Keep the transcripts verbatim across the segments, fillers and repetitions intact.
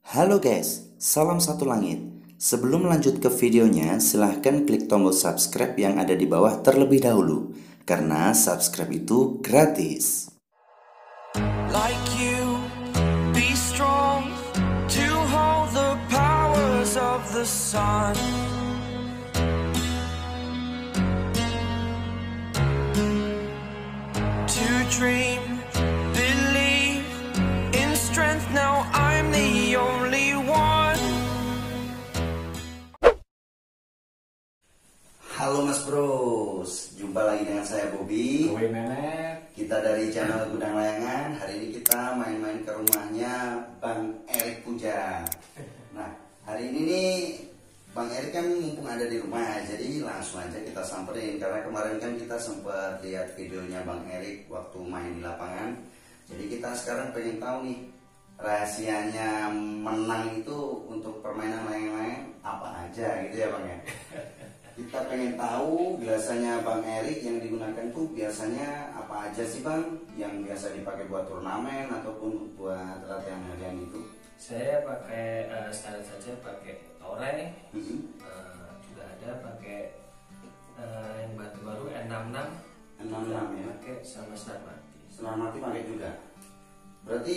Halo guys, salam satu langit. Sebelum lanjut ke videonya, silahkan klik tombol subscribe yang ada di bawah terlebih dahulu, karena subscribe itu gratis. Like you, be strong to hold the powers of the sun. To dream, believe in strength. Now I'm the only one. Halo Mas Bros, jumpa lagi dengan saya Bobby. Gue Menet. Kita dari channel Gudang Layangan. Hari ini kita main-main ke rumahnya Bang Erik Puja. Nah, hari ini nih Bang Erik kan mumpung ada di rumah, jadi langsung aja kita samperin. Karena kemarin kan kita sempat lihat videonya Bang Erik waktu main di lapangan. Jadi kita sekarang pengen tahu nih rahasianya menang itu untuk permainan layang-layang apa aja gitu ya Bang ya. Kita pengen tahu biasanya Bang Erik yang digunakan tuh biasanya apa aja sih Bang, yang biasa dipakai buat turnamen ataupun buat latihan harian itu. Saya pakai uh, standar saja, pakai Tore. Mm-hmm. uh, juga ada pakai uh, yang batu baru N enam enam. N enam enam ya. Pakai sama senar mati. Senar mati pakai juga. Berarti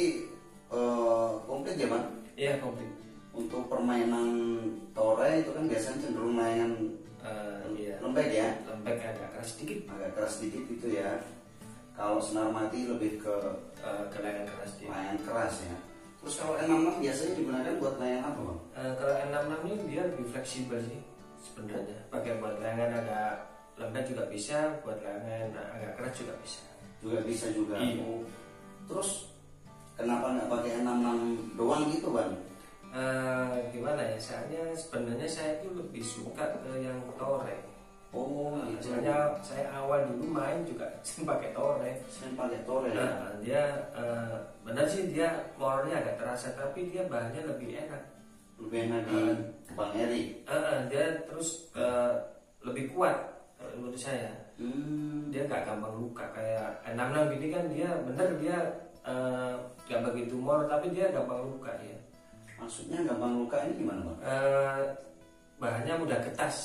uh, komplit ya Bang? Iya komplit. Untuk permainan Tore itu kan biasanya cenderung layangan Uh, iya. lembek ya. Lembek agak keras sedikit. Agak keras sedikit itu ya. Kalau senar mati lebih ke Uh, ke layangan keras sedikit. layangan keras ya. Terus kalau N enam enam biasanya digunakan buat layangan apa Bang? Uh, kalau N enam enam ini dia lebih fleksibel sih sebenarnya. Pakai buat layangan agak lembek juga bisa, buat layangan agak keras juga bisa. Juga bisa juga. Iya. Oh. Terus kenapa nggak pakai N enam enam doang gitu Bang? Uh, gimana ya, soalnya sebenarnya saya itu lebih suka ke yang Tore. Oh, Nah, gitu. soalnya saya awal dulu main juga pakai Tore. Saya pakai Tore ya. Nah, dia uh, benar sih dia molornya agak terasa, tapi dia bahannya lebih enak. Lebih enak di Uh, Bang Erik. Uh, uh, dia terus uh, lebih kuat kalau menurut saya. Hmm. Dia nggak gampang luka kayak N enam enam gini kan, dia bener dia uh, nggak begitu molor, tapi dia gampang luka dia. Maksudnya gampang luka ini gimana Bang? Uh, bahannya mudah getas.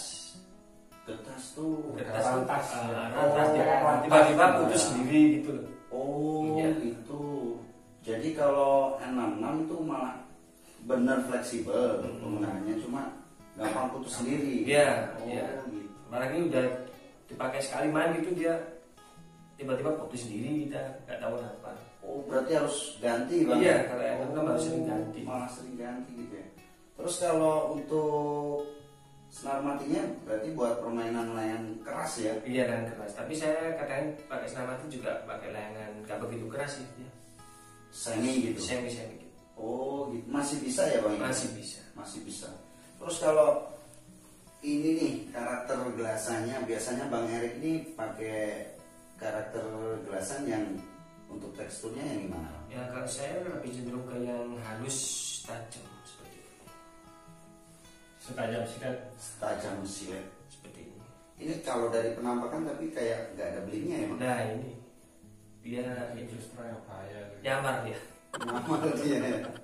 Getas tuh. Getas Rantas. uh, Oh, rantas dia rantas. tiba-tiba putus sendiri gitu loh. Oh, Iya. gitu. Jadi kalau N enam enam itu malah benar fleksibel Hmm. penggunaannya, cuma gampang putus sendiri. Iya, Oh, iya. gitu. Apalagi udah dipakai sekali main gitu dia tiba-tiba putus sendiri, kita nggak tahu kenapa. Oh, berarti harus ganti Bang? Iya, kalau N enam enam harus sering ganti. Malah sering ganti gitu ya. Terus kalau untuk senar matinya berarti buat permainan layangan keras ya? Iya, layangan keras. Tapi saya kadang pakai senar mati juga pakai layangan nggak begitu keras sih. Ya. Semi gitu? Semi-semi gitu. Oh, gitu. Masih bisa ya Bang? Masih bisa. Masih bisa. Terus kalau ini nih karakter gelasannya, biasanya Bang Erik ini pakai karakter gelasan yang untuk teksturnya yang gimana? Ya kalau saya lebih cenderung ke yang halus tajam seperti itu. Setajam sikat. Tajam silet. Seperti ini. Ini kalau dari penampakan tapi kayak nggak ada belingnya ya Bang? Nah ini dia Itu Surabaya. nyamar dia. Nama dia.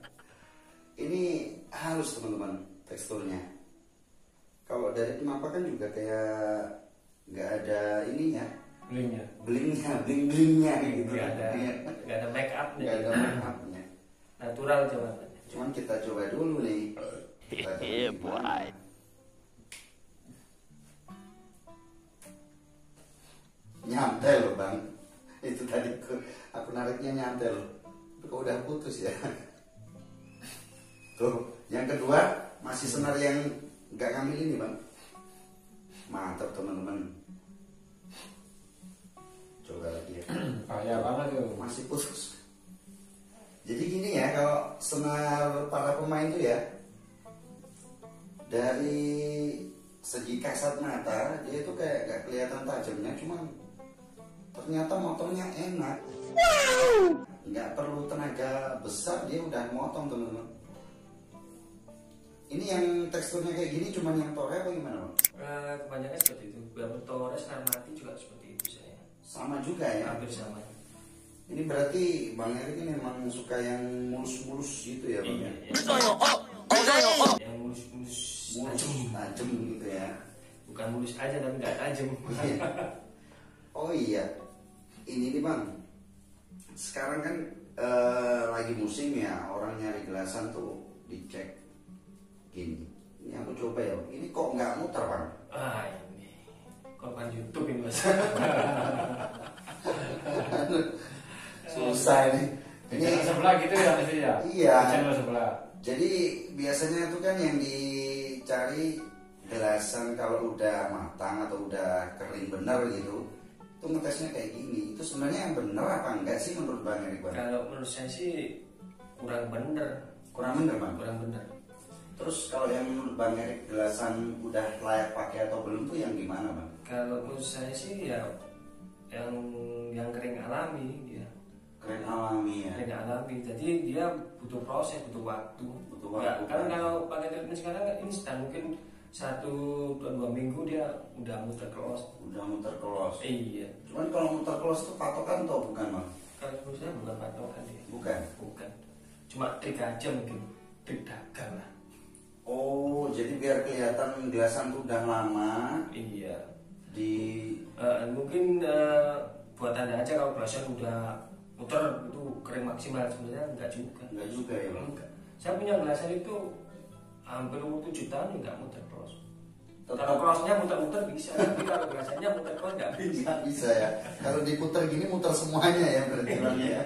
Ini halus teman-teman teksturnya. Kalau dari penampakan juga kayak nggak ada ininya, Blingnya. blingnya, bling blingnya gitu. Nggak ada, Iya. nggak ada make up Nggak ada make upnya. natural coba. Cuman kita coba dulu nih. Kita coba gimana. Nyantel loh Bang. Itu tadi aku, aku nariknya nyantel. Itu kok udah putus ya. Tuh, yang kedua masih senar yang nggak ngambil ini Bang. Mantap teman-teman. Coba lagi ya. Bahaya banget tuh. Masih putus. Jadi gini ya, kalau senar para pemain tuh ya, dari segi kasat mata dia itu kayak gak kelihatan tajamnya, cuma ternyata motornya enak. Nggak perlu tenaga besar dia udah motong teman-teman. Ini yang teksturnya kayak gini cuma yang Tore apa gimana Bang? Uh, kebanyakan seperti itu. Beberapa Tore senar mati juga seperti itu saya. Sama juga ya. Hampir sama. Ini berarti Bang Erik ini memang suka yang mulus-mulus gitu ya Bang? Iya, ya? iya. Yang mulus-mulus Mulus, tajam. tajam gitu ya. Bukan mulus aja tapi nggak tajam. Oh iya, ini nih Bang. Sekarang kan eh, lagi musim ya, orang nyari gelasan tuh dicek gini. Ini aku coba ya, ini kok nggak muter Bang? Ah ini korban YouTube ini mas. Susah ini. Di channel sebelah gitu ya pasti ya. Iya. Di channel sebelah. Jadi biasanya itu kan yang dicari gelasan kalau udah matang atau udah kering bener gitu, itu ngetesnya kayak gini. Itu sebenarnya yang bener apa enggak sih menurut Bang Erik Bang? Kalau menurut saya sih kurang bener. Kurang bener Bang. Kurang bener. Terus kalau yang menurut Bang Erik gelasan udah layak pakai atau belum tuh yang gimana Bang? Kalau menurut saya sih ya yang yang kering alami dia. Keren alami ya. Kering alami. Jadi dia butuh proses, butuh waktu. Butuh Ya, waktu. kan kalau pakai treatment sekarang kan instan, mungkin satu atau dua minggu dia udah muter kelos. Udah muter kelos. Iya. Cuman kalau muter kelos itu patokan atau bukan Bang? Kalau menurut saya bukan patokan dia. Bukan. Bukan. Cuma trik aja mungkin. Trik dagang lah. Oh, jadi biar kelihatan gelasan tuh udah lama Iya. di Eh, mungkin eh, buat anda aja kalau gelasan udah muter itu kering maksimal, sebenarnya enggak juga. enggak juga ya Bang. Enggak. Saya punya gelasan itu hampir umur tujuh tahun enggak muter kelos. Tetap- Kalau kelosnya muter-muter bisa, tapi kalau gelasannya muter kelos enggak bisa. Nggak bisa ya. Kalau diputer gini muter semuanya ya berarti Bang ya.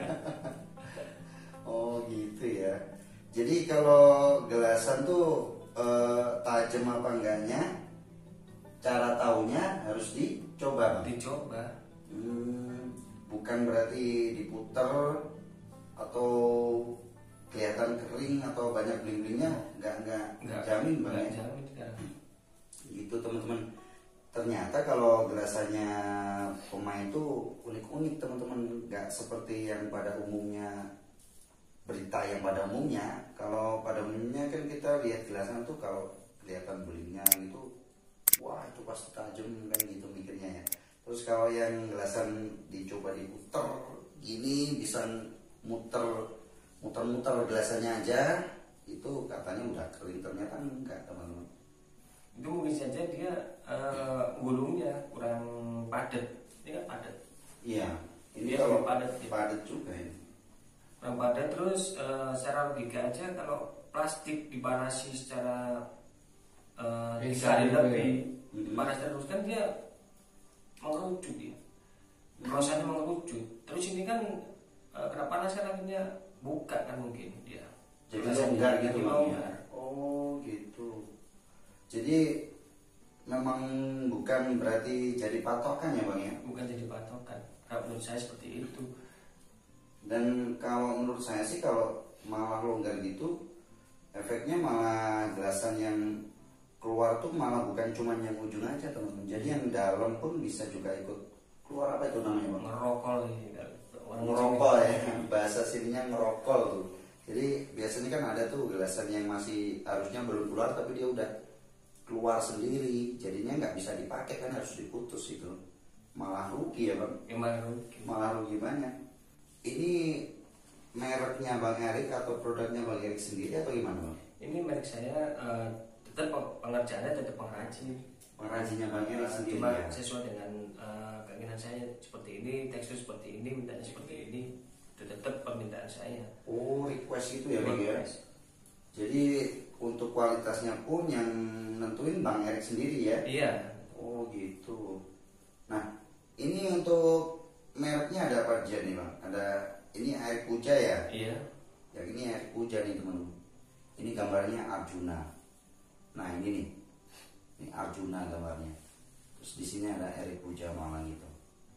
Oh gitu ya. Jadi kalau gelasan tuh eh, tajam apa enggaknya, cara taunya harus dicoba Bang. Dicoba. Hmm, bukan berarti diputer atau kelihatan kering atau banyak bling-blingnya, nggak nggak Enggak jamin Bang enggak ya. jamin sekarang. Gitu teman-teman. Ternyata kalau gelasannya pemain itu unik-unik teman-teman, nggak seperti yang pada umumnya, berita yang pada umumnya. Kalau pada umumnya kan kita lihat gelasan tuh kalau kelihatan belingnya gitu, wah itu pasti tajam kan gitu mikirnya ya. Terus kalau yang gelasan dicoba diputer gini bisa muter muter-muter gelasannya aja, itu katanya udah kering, ternyata enggak teman-teman. Itu mungkin saja dia eh, gulungnya kurang padat. Ini kan padat. Iya, ini Dia kalau lebih padat, ya. padat juga ini. Kurang padat, terus eh, secara logika aja kalau plastik dipanasi secara eh, tiga Bisa hari gitu lebih ya. dipanas terus kan dia mengerucut ya. Prosesnya mengerucut. Terus ini kan eh, kena panas kan akhirnya buka kan mungkin dia. Jadi Rasanya longgar jadi gitu Bang ya. longgar. Oh gitu. Jadi memang bukan berarti jadi patokan ya Bang ya. Bukan jadi patokan. Kalau menurut saya seperti itu. Dan kalau menurut saya sih kalau malah longgar gitu, efeknya malah gelasan yang keluar tuh malah bukan cuma yang ujung aja teman-teman. Jadi yang dalam pun bisa juga ikut keluar. Apa itu namanya Bang? Ngerokol ini kan. Orang Ngerokol ya, bahasa sininya ngerokol tuh. Jadi biasanya kan ada tuh gelasan yang masih harusnya belum keluar tapi dia udah keluar sendiri, jadinya nggak bisa dipakai kan harus diputus itu. Malah rugi ya Bang. Emang rugi. Malah rugi banyak. Ini mereknya Bang Erik atau produknya Bang Erik sendiri atau gimana Bang? Ini merek saya eh, tetap pengerjaannya tetap pengrajin. Pengrajinnya Bang Erik sendiri Cuma ya. sesuai dengan eh, keinginan saya seperti ini, tekstur seperti ini, mintanya seperti ini, itu tetap permintaan saya. Oh request itu ya Bang ya. Request. Jadi untuk kualitasnya pun yang nentuin Bang Erik sendiri ya. Iya. Oh gitu. Nah ini untuk mereknya ada apa aja nih Bang? Ada ini air puja ya? Iya. Yang ini air puja nih teman-teman. Ini gambarnya Arjuna. Nah ini nih, ini Arjuna gambarnya. Terus di sini ada air puja Malang gitu.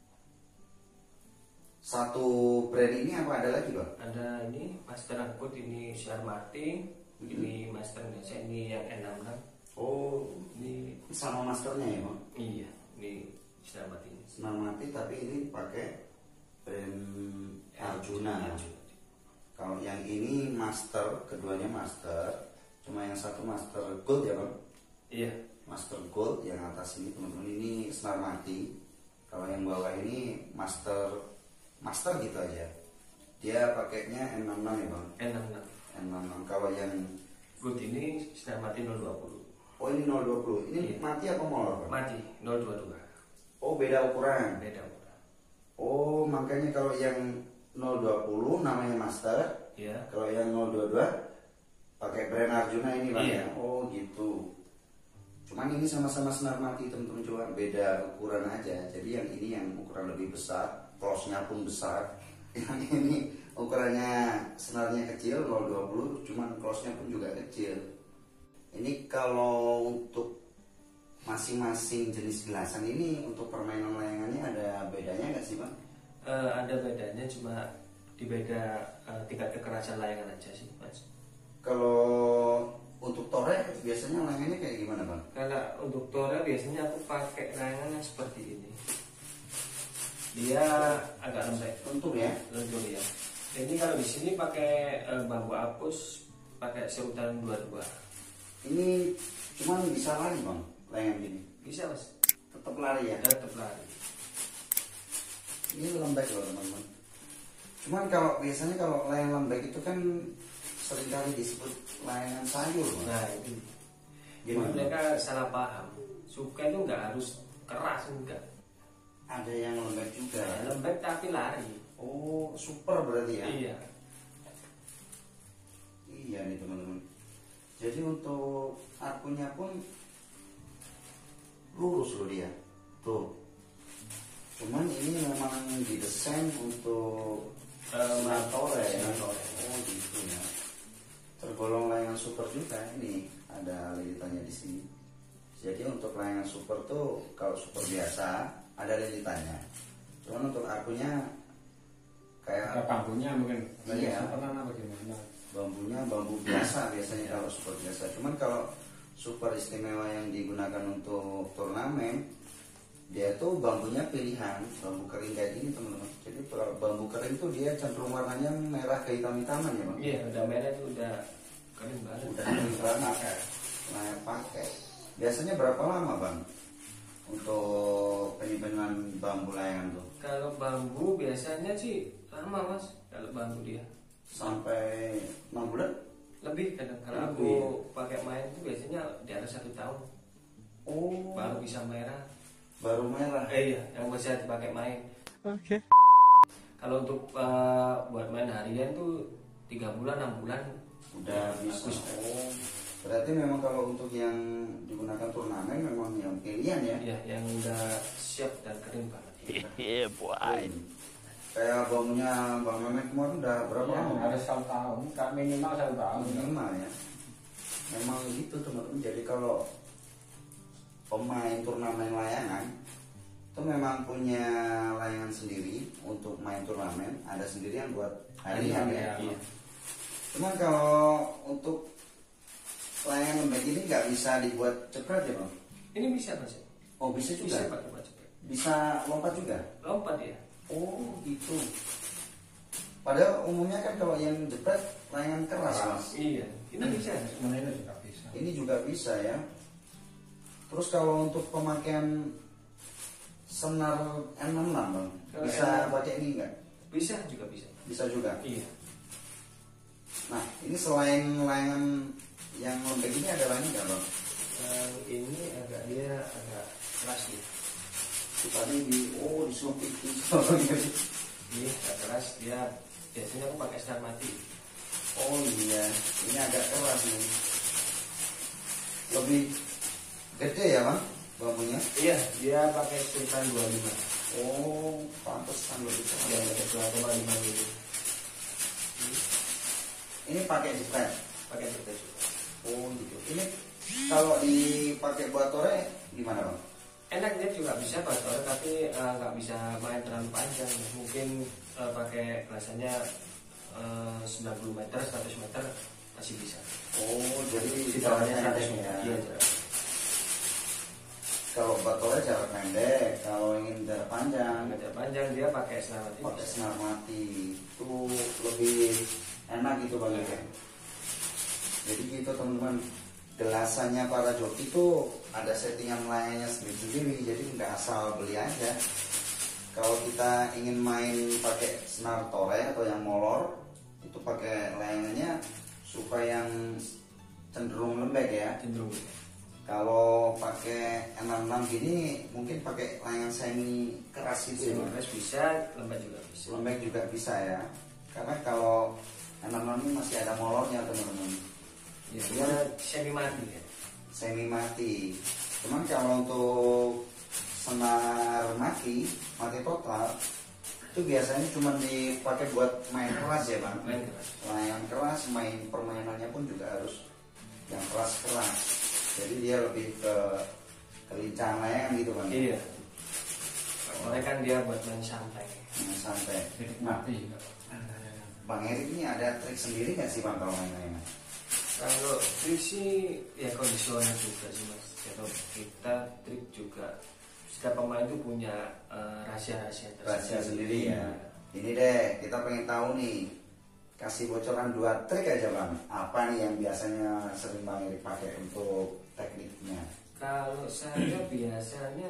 Satu brand ini apa ada lagi Bang? Ada ini Master Angkut, ini Siar Martin, ini Master biasa, ini yang N enam enam. Oh Ini sama masternya ya Bang? iya, ini Siar Martin. Senang mati tapi ini pakai brand Arjuna. Kalau yang ini master, keduanya master. Cuma yang satu master gold ya Bang? Iya. Master gold yang atas ini teman-teman ini senar mati. Kalau yang bawah ini master master gitu aja. Dia pakainya M enam puluh enam ya bang? N enam enam. M enam puluh enam. Kalau yang Good ini sinar mati nol dua puluh. oh ini nol dua puluh. Ini Iya. mati apa molor bang? Mati nol dua dua. Oh beda ukuran. Beda ukuran. Oh makanya kalau yang nol dua puluh namanya master. Ya. Kalau yang nol dua dua pakai brand Arjuna ini bang Iya. ya? Oh gitu. Cuman ini sama-sama senar mati teman-teman, coba beda ukuran aja. Jadi yang ini yang ukuran lebih besar, close-nya pun besar. Yang ini ukurannya senarnya kecil nol dua puluh, cuman close-nya pun juga kecil. Ini kalau untuk masing-masing jenis gelasan ini untuk permainan layangannya ada bedanya nggak sih bang? Eh, ada bedanya, cuma di beda eh, tingkat kekerasan layangan aja sih mas. Kalau untuk tore biasanya layangannya kayak gimana bang? Kalau untuk tore biasanya aku pakai layangan yang seperti ini. Dia agak lembek, Lentur ya? lentur ya. Ini kalau di sini pakai eh, bambu apus, pakai serutan dua dua. Ini cuman bisa lari bang, layangan gini. Bisa mas, Tetap lari ya? tetap lari. Ini lembek loh teman-teman. Cuman kalau biasanya kalau layang lembek itu kan seringkali disebut layangan sayur bang. Nah itu. Jadi Gimana? mereka salah paham. Suka itu nggak harus keras, enggak. Ada yang lembek juga. Nah, lembek tapi lari. Oh super berarti ya? Iya. Iya nih teman-teman. Jadi untuk akunya pun lurus loh dia. Tuh. Cuman ini memang didesain untuk senar tore ya. tore. Oh gitu ya. Tergolong layangan super juga ini. Ada lilitannya di sini. Jadi untuk layangan super tuh kalau super biasa ada lilitannya. Cuman untuk akunya kayak Ada bambunya mungkin. Iya. Pernah apa gimana? bambunya bambu biasa biasanya kalau super biasa. Cuman kalau super istimewa yang digunakan untuk turnamen, dia tuh bambunya pilihan, bambu kering kayak gini teman-teman. Jadi kalau bambu kering tuh dia cenderung warnanya merah ke hitam-hitaman ya bang. Iya, udah merah itu udah kering banget. Udah kering banget, layak pakai. Biasanya berapa lama bang untuk penyimpanan bambu layangan tuh? Kalau bambu biasanya sih lama mas. Kalau bambu dia Sampai enam bulan? lebih kadang. Kalau Lebih. aku pakai main itu biasanya di atas satu tahun Oh, baru bisa merah. baru merah. Eh iya, yang bisa dipakai main. Okay. Kalau untuk eh, buat main harian tuh tiga bulan enam bulan Udah bisa. bagus. Oh, berarti memang kalau untuk yang digunakan turnamen memang yang pilihan ya? Iya, yang udah siap dan kering banget. Yeah, boy. Kayak bambunya Bang Mehmet kemarin udah berapa Iya, lama? harus satu tahun, kak minimal satu tahun. Minimal ya. Memang gitu teman-teman. Jadi kalau pemain turnamen layangan itu memang punya layangan sendiri untuk main turnamen, ada sendiri yang buat harian ya. Iya. Cuman kalau untuk layangan lembek ini nggak bisa dibuat cepat ya bang? Ini bisa mas. Oh bisa juga? Bisa pakai baju cepet. Bisa lompat juga? Lompat ya. Oh gitu. Padahal umumnya kan kalau yang jepret layangan keras mas. Iya, ini bisa. Semuanya ini juga bisa. Ini juga bisa ya. Terus kalau untuk pemakaian senar M enam puluh enam bang, Kalau bisa M enam puluh enam. pakai ini enggak? Bisa juga bisa. Bisa juga. Iya. Nah ini selain layangan yang lembek ini ada lagi nggak bang? Yang ini agak dia agak keras ya. Tadi di oh disumpit Ini agak keras, dia biasanya aku pakai senar mati. Oh iya, ini agak keras nih. Lebih gede ya bang bambunya? Iya, dia pakai sekitar dua puluh lima. Oh pantesan lebih Ya, keras. pakai dua koma lima gitu. Ini pakai jepret. Pakai jepret juga. Oh gitu. Ini kalau dipakai buat tore gimana bang? Enak, dia juga bisa pastor, tapi eh, nggak bisa main terlalu panjang. Mungkin eh, pakai kelasannya eh, sembilan puluh meter, seratus meter masih bisa. Oh jadi Jaraknya jaraknya seratus pendek meter. ya. Iya, jarak. Kalau buat tore jarak pendek. Kalau ingin jarak panjang Jarak panjang dia pakai senar mati. pakai senar mati. Itu lebih enak gitu bang ya. Jadi gitu teman-teman. Gelasannya para joki itu ada settingan lainnya sendiri-sendiri, jadi nggak asal beli aja. kalau kita ingin main pakai senar tore atau yang molor, itu pakai layangannya suka yang cenderung lembek ya. Cenderung. Kalau pakai enam enam gini mungkin pakai layangan semi keras gitu ya. Keras bisa, lembek juga bisa. Lembek juga bisa ya. Karena kalau enam enam ini masih ada molornya teman-teman. Ya, dia semi mati ya. Semi mati. Cuman kalau untuk senar mati, mati total itu biasanya cuma dipakai buat main keras ya bang. Main keras. Layangan keras, main permainannya pun juga harus yang keras-keras. Jadi dia lebih ke kelincahan layangan gitu bang. Iya. Oleh kan dia buat main santai. Main santai. Titik mati. Bang Erik ini ada trik sendiri nggak sih bang kalau main layangan? Kalau trik sih ya kondisional juga sih mas. Kalau kita trik juga setiap pemain itu punya uh, rahasia-rahasia Rahasia sendiri ya. Ini deh kita pengen tahu nih, kasih bocoran dua trik aja bang. Apa nih yang biasanya sering bang Erik pakai untuk tekniknya? Kalau saya biasanya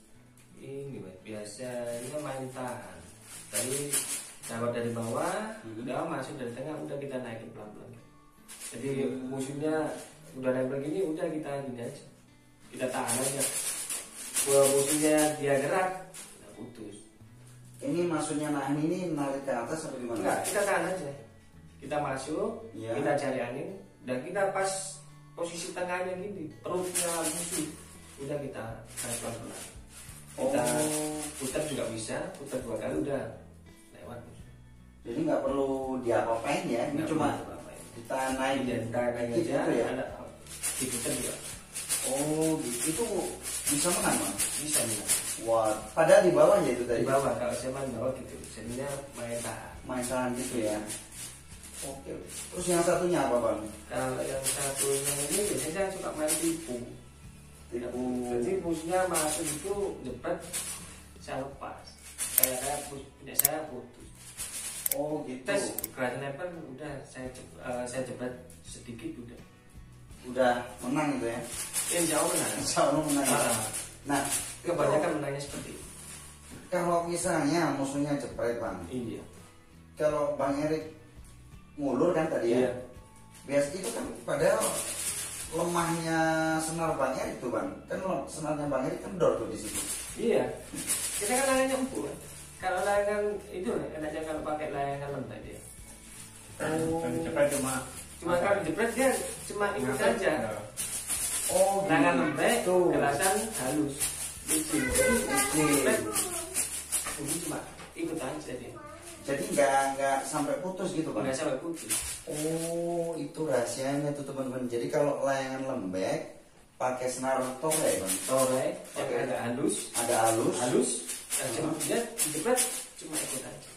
ini mas, biasanya main tahan. Tadi dapat dari bawah, Hmm. udah masuk dari tengah, udah kita naikin pelan-pelan. Jadi musuhnya udah naik begini, udah kita gini aja, kita tahan aja. Kalau musuhnya dia gerak, udah putus. Ini maksudnya nahan ini narik ke atas atau gimana? Enggak, kita tahan aja. Kita masuk, Ya. kita cari angin, dan kita pas posisi tengahnya gini, perutnya musuh, udah kita tarik pelan-pelan. Kita Oh. putar juga bisa, putar dua kali udah lewat. Jadi nggak perlu diapa-apain ya, ini Nggak cuma perlu apa-apain. kita naik Dan tarik gitu aja, ya. ada diputar juga Oh, gitu. Itu bisa menang bang? bisa nih. Wah, padahal di bawah ya itu Di tadi. bawah, kalau saya main bawah gitu, sebenarnya main tahan. Main tahan gitu ya. Oke. Terus yang satunya apa bang? Kalau yang satunya ini biasanya saya suka main tipu. Tipu. Jadi musuhnya masuk itu jepret, saya lepas. Kayak kayak pus- punya saya putus. Oh gitu. Tes gerakan lebar udah saya jep- eh, saya jepret sedikit udah. Udah menang itu ya. Insya Allah menang. Insya Allah menang. Ah, Nah, kebanyakan menangnya seperti itu. kalau misalnya musuhnya jepret bang, Iya. kalau bang Erik ngulur kan tadi ya. Iya. Biasa itu kan padahal lemahnya senar bang Erik tuh bang. Kan lem- senarnya bang Erik kendor tuh di situ. Iya. Kita kan layangannya empuk. Kan? Kalau layangan itu enaknya kalau pakai layangan lembek dia. Dan cepet cuma Cuma kalau jepret dia cuma ikut aja. Oh Layangan lembek, gitu. gelasan halus. Licin. Jadi Licin. jepret, jadi cuma ikut aja dia. Jadi nggak nggak sampai putus gitu bang. Nggak sampai putih. Oh itu rahasianya tuh teman-teman. Jadi kalau layangan lembek pakai senar tore bang. Tore yang Oke. agak halus, Ada halus. halus. Dan Hmm. dia jepret cuma ikut aja.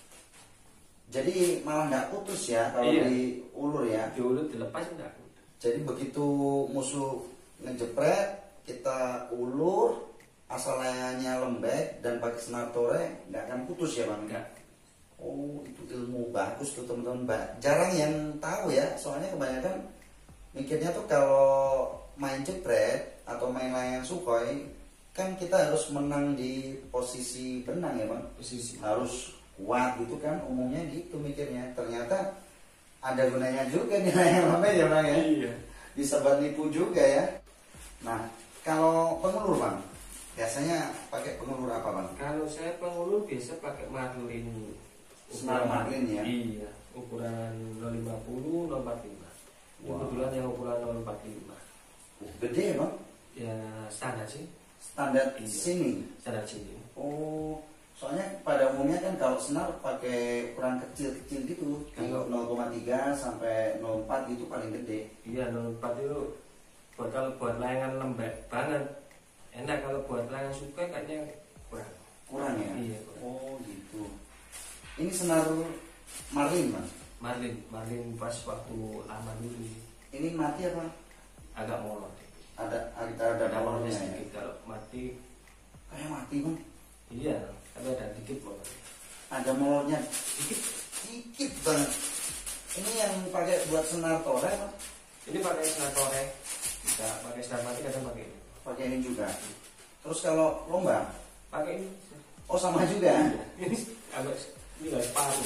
Jadi malah nggak putus ya kalau Iya. diulur ya. Diulut dilepas enggak putus. Jadi begitu musuh ngejepret kita ulur asal layangannya lembek dan pakai senar tore nggak akan putus ya bang. Enggak. Oh itu ilmu bagus tuh teman-teman. Ba- Jarang yang tahu ya. Soalnya kebanyakan mikirnya tuh kalau main jepret atau main layangan sukhoi kan kita harus menang di posisi benang ya bang. Posisi. Harus kuat gitu kan umumnya gitu mikirnya. Ternyata ada gunanya juga nih layangan lembek ya bang ya. Iya. Bisa buat nipu juga ya. Nah kalau pengulur bang biasanya pakai pengulur apa bang? Kalau saya pengulur biasa pakai marlin. Senar marlin ya? Iya, ukuran nol lima puluh, nol empat puluh lima. Ini Wow. kebetulan yang ukuran nol empat puluh lima. Oh, gede ya bang. Ya standar sih, Standar Iya. sini. standar sini. Oh, soalnya pada umumnya kan kalau senar pakai ukuran kecil-kecil gitu. Kalau nol koma tiga sampai nol koma empat itu paling gede. Iya, nol empat itu buat kalau buat layangan lembek banget. Enak kalau buat layangan suka kayaknya kurang. Kurang ya? Iya, kurang. Oh, gitu. Ini senar marlin bang. Marlin, Marlin pas waktu lama dulu Ini mati apa? agak molor. Ada ada ada Ada molornya molornya ya? sedikit kalau mati. Kayak mati bang. Iya, tapi ada dikit molor. Ada molornya dikit, dikit banget. Ini yang pakai buat senar tore bang. Ini pakai senar tore, bisa pakai senar mati kadang pakai ini. Pakai ini juga. Terus kalau lomba, Pakai ini. Oh sama juga. Agak ini nggak separuh.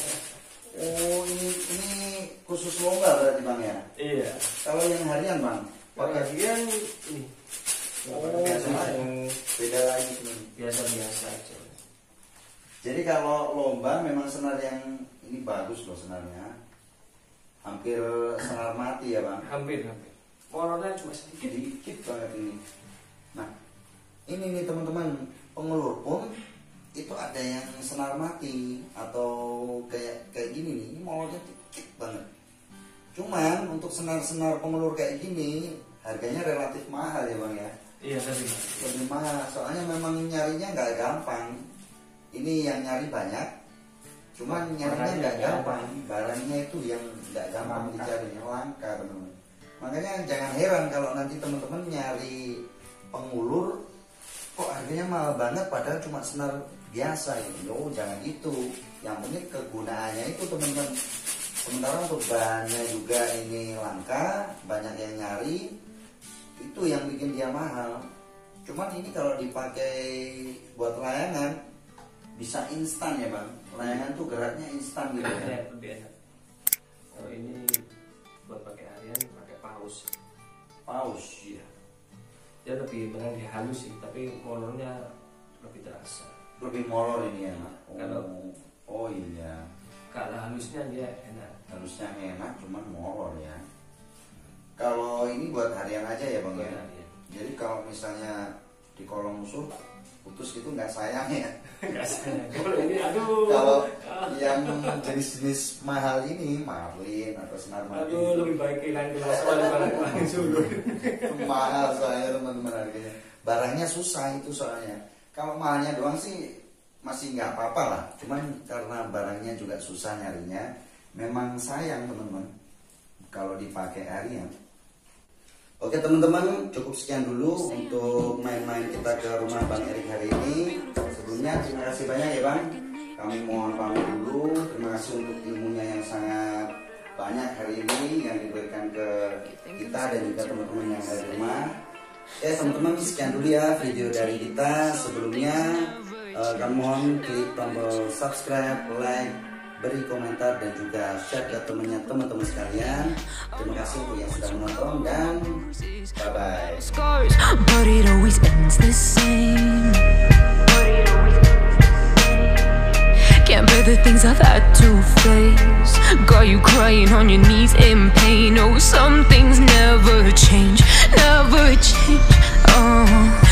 Oh ini ini khusus lomba berarti bang ya? Iya. Kalau yang harian bang? Pakai harian ini. Oh, biasa yang beda lagi teman. Biasa-biasa aja. Jadi kalau lomba memang senar yang ini bagus loh senarnya. Hampir senar mati ya bang? Hampir hampir. Molornya cuma sedikit. Dikit banget ini. Nah ini nih teman-teman, pengelur pun itu ada yang senar mati atau kayak kayak gini nih, ini molornya dikit banget. Cuman untuk senar-senar pengelur kayak gini harganya relatif mahal ya bang ya. Iya tadi. Lebih mahal, soalnya memang nyarinya nggak gampang. Ini yang nyari banyak, cuman nyarinya nggak gampang. Barangnya itu yang nggak gampang dicari, langka teman-teman. Makanya jangan heran kalau nanti teman-teman nyari pengulur kok harganya mahal banget padahal cuma senar biasa ya. Yo jangan gitu. Yang penting kegunaannya itu teman-teman. Sementara untuk bahannya juga ini langka, banyak yang nyari. Itu yang bikin dia mahal. Cuman ini kalau dipakai buat layangan bisa instan ya bang. Layangan tuh geraknya instan gitu ya. Lebih enak. Kalau ini buat pakai harian pakai paus. Paus. Iya. Dia lebih benar dia halus sih, tapi molornya lebih terasa. Lebih molor ini ya. Oh, Kalau oh iya. Kalau halusnya dia enak. Harusnya enak cuman molor ya. Kalau ini buat harian aja ya bang Buat ya. harian. Jadi kalau misalnya di kolong musuh putus gitu nggak sayang ya. Nggak sayang. Kalau ini aduh. Kalau yang jenis-jenis mahal ini marlin atau senar mati. Aduh lebih baik hilang kelas daripada main sulur. Mahal soalnya teman-teman harganya. Barangnya susah itu soalnya. Kalau mahalnya doang sih masih nggak apa-apa lah. Cuman karena barangnya juga susah nyarinya, memang sayang teman-teman kalau dipakai harian. Oke teman-teman, cukup sekian dulu untuk main-main kita ke rumah Bang Erik hari ini. Sebelumnya terima kasih banyak ya Bang. Kami mohon pamit dulu. Terima kasih untuk ilmunya yang sangat banyak hari ini yang diberikan ke kita dan juga teman-teman yang ada di rumah. Oke teman-teman, sekian dulu ya video dari kita. Sebelumnya uh, kami mohon klik tombol subscribe, like, beri komentar dan juga share ke temannya teman-teman sekalian. Terima kasih untuk yang sudah menonton dan bye bye. But it always ends the same. Can't bear the things I've had to face. Got you crying on your knees in pain. Oh, some things never change, never change. Oh.